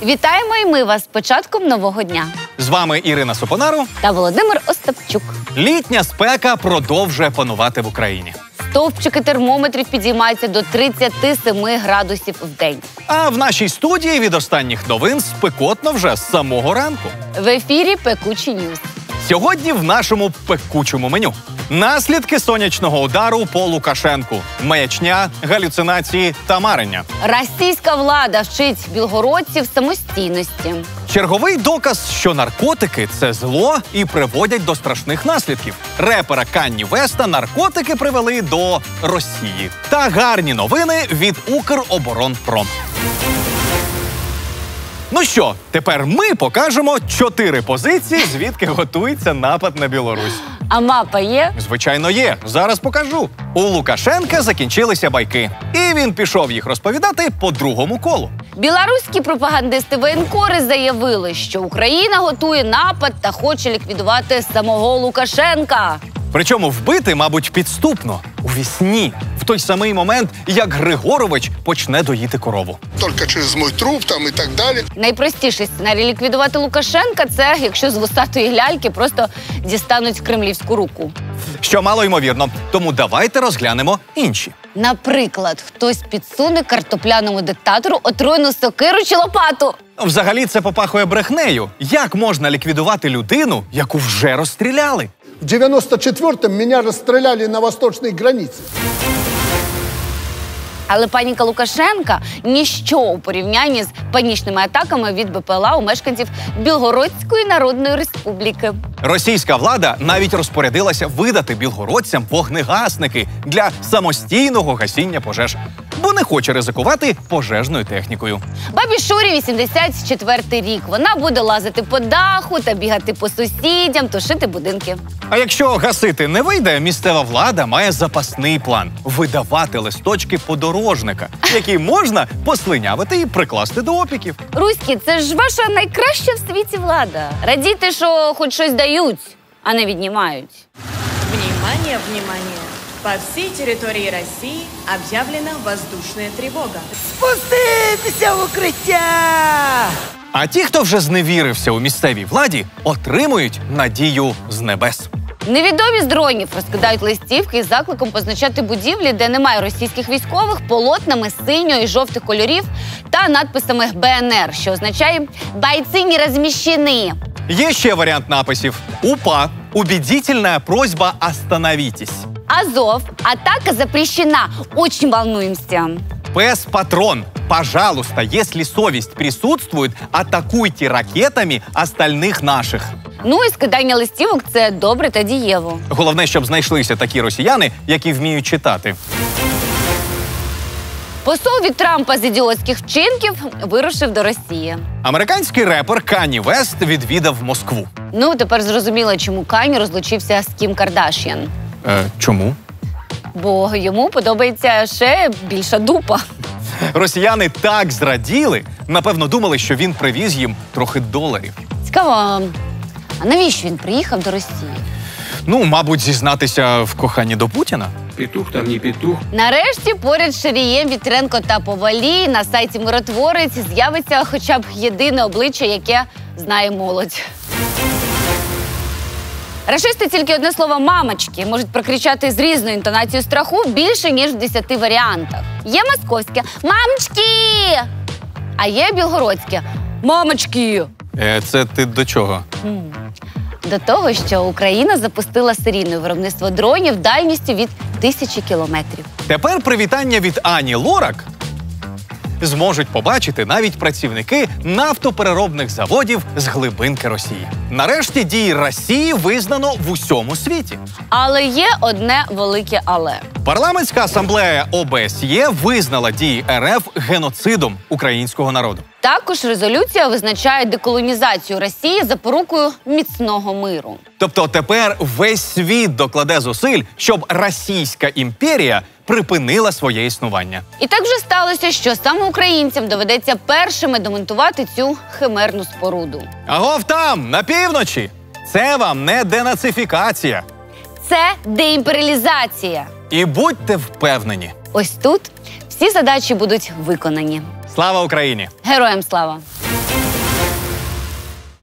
Вітаємо і ми вас з початком нового дня. З вами Ірина Сопонару та Володимир Остапчук. Літня спека продовжує панувати в Україні. Стовпчики термометрів підіймаються до 37 градусів в день. А в нашій студії від останніх новин спекотно вже з самого ранку. В ефірі «Пекучі Ньюз». Сьогодні в нашому пекучому меню. Наслідки сонячного удару по Лукашенку. Маячня, галюцинації та марення. Російська влада вчить білгородців самостійності. Черговий доказ, що наркотики – це зло і приводять до страшних наслідків. Репера Канні Веста наркотики привели до Росії. Та гарні новини від Укроборонпром. Ну що, тепер ми покажемо 4 позиції, звідки готується напад на Білорусь. А мапа є? Звичайно, є. Зараз покажу. У Лукашенка закінчилися байки. І він пішов їх розповідати по другому колу. Білоруські пропагандисти-воєнкори заявили, що Україна готує напад та хоче ліквідувати самого Лукашенка. Причому вбити, мабуть, підступно, у вісні, в той самий момент, як Григорович почне доїти корову. Тільки через мій труп там і так далі. Найпростіший сценарій ліквідувати Лукашенка – це якщо з вусатої ляльки просто дістануть кремлівську руку. Що мало ймовірно, тому давайте розглянемо інші. Наприклад, хтось підсуне картопляному диктатору отруйну сокиру чи лопату. Взагалі це попахує брехнею. Як можна ліквідувати людину, яку вже розстріляли? В 94-м меня расстреляли на восточной границе. Але паніка Лукашенка – ніщо у порівнянні з панічними атаками від БПЛА у мешканців Білгородської Народної Республіки. Російська влада навіть розпорядилася видати білгородцям вогнегасники для самостійного гасіння пожеж, бо не хоче ризикувати пожежною технікою. Бабі Шурі 84-й рік. Вона буде лазити по даху та бігати по сусідям, тушити будинки. А якщо гасити не вийде, місцева влада має запасний план – видавати листочки подорожника, які можна послинявити і прикласти до опіків. Руські – це ж ваша найкраща в світі влада. Радійте, що хоч щось дають, а не віднімають. Внимание, внимание! По всей территории России объявлена воздушная тревога. Спуститися в укриття! А ті, хто вже зневірився у місцевій владі, отримують надію з небес. Невідомі з дронів розкидають листівки із закликом позначати будівлі, де немає російських військових, полотнами синього і жовтих кольорів та надписами БНР, що означає «Бойці не розміщені». Є ще варіант написів. УПА. Убедительная просьба остановитесь. Азов. Атака запрещена. Очень волнуемся. ПС-патрон. Пожалуйста, если совесть присутствует, атакуйте ракетами остальных наших. Ну і скидання листівок – це добре та дієво. Головне, щоб знайшлися такі росіяни, які вміють читати. Посол від Трампа з ідіотських вчинків вирушив до Росії. Американський репер Канні Вест відвідав Москву. Ну, тепер зрозуміло, чому Канні розлучився з Кім Кардаш'ян. Чому? Бо йому подобається ще більша дупа. Росіяни так зраділи, напевно, думали, що він привіз їм трохи доларів. Цікаво, а навіщо він приїхав до Росії? Ну, мабуть, зізнатися в коханні до Путіна. Петух там не петух. Нарешті поряд з Шарієм, Вітренко та Повалій на сайті «Миротворець» з'явиться хоча б єдине обличчя, яке знає молодь. Рашисти тільки одне слово «мамочки» можуть прокричати з різною інтонацією страху більше, ніж в 10 варіантах. Є московське «мамочки», а є білгородське «мамочки». Це ти до чого? До того, що Україна запустила серійне виробництво дронів дальністю від 1000 кілометрів. Тепер привітання від Ані Лорак зможуть побачити навіть працівники нафтопереробних заводів з глибинки Росії. Нарешті дії Росії визнано в усьому світі. Але є одне велике «але». Парламентська асамблея ОБСЄ визнала дії РФ геноцидом українського народу. Також резолюція визначає деколонізацію Росії запорукою міцного миру. Тобто тепер весь світ докладе зусиль, щоб Російська імперія припинила своє існування. І так вже сталося, що саме українцям доведеться першими демонтувати цю химерну споруду. Агов там, на півночі! Це вам не денацифікація. Це деімперіалізація. І будьте впевнені. Ось тут всі задачі будуть виконані. Слава Україні! Героям слава! Україна!